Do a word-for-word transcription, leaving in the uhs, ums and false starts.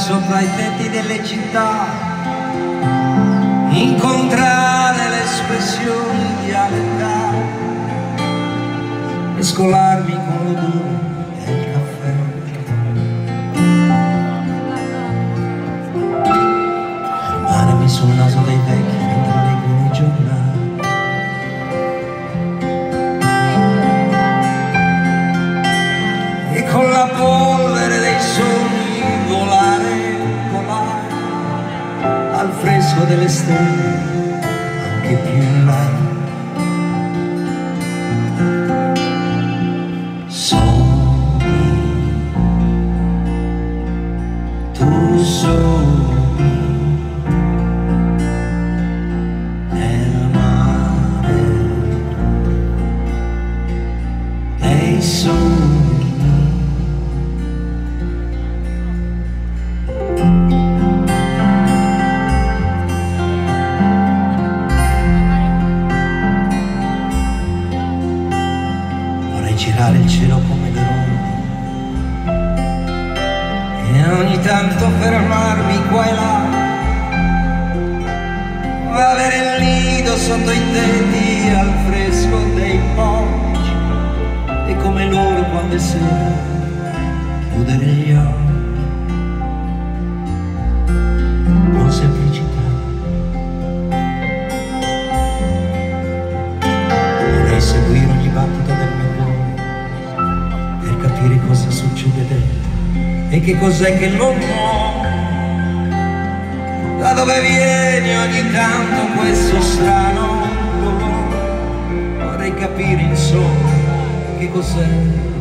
sopra i tetti delle città, incontrare le espressioni dialettali, mescolarmi con l'odore del caffè. Fermarmi sul naso dei vecchi mentre leggono i giornali, e con la polvere dei sogni volare, volare al fresco delle stelle anche più in là. Sogni, tu sogni nel mare dei sogni. Girare il cielo come le onde e ogni tanto fermarmi qua e là, avere il nido sotto i tetti al fresco dei porci, e come loro quando è sera chiudere gli occhi con semplicità. Vorrei seguire ogni battito del mio cuore per capire cosa succede dentro e che cos'è che lo muove, da dove viene ogni tanto questo strano dolore. Vorrei capire insomma che cos'è